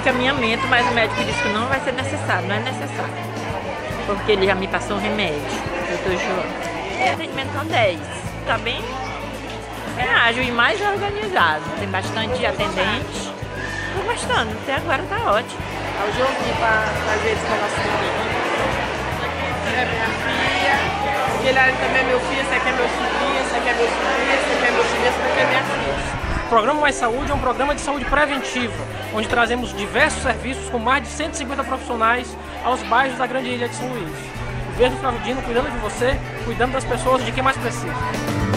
encaminhamento, mas o médico disse que não vai ser necessário, não é necessário. Porque ele já me passou um remédio, doutor João. O atendimento são 10, tá bem ágil e mais organizado. Tem bastante atendente. Tô gostando, até agora tá ótimo. Hoje eu vim para fazer esse relacionamento. É minha filha, aquele ali também é meu filho, esse aqui é meu sobrinho, esse aqui é meu sobrinho, esse aqui é meu sobrinho, esse aqui é minha filha. O Programa Mais Saúde é um programa de saúde preventiva, onde trazemos diversos serviços com mais de 150 profissionais aos bairros da Grande Ilha de São Luís. O Verde Fraldino cuidando de você, cuidando das pessoas de quem mais precisa.